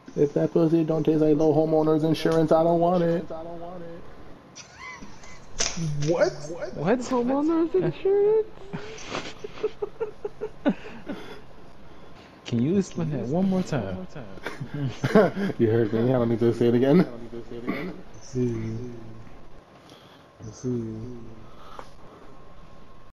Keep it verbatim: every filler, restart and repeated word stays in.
If that pussy don't taste like low homeowners insurance, I don't want it. What? What? Homeowners insurance? Can you explain that one more time? You heard me. I don't need to say it again. See. See.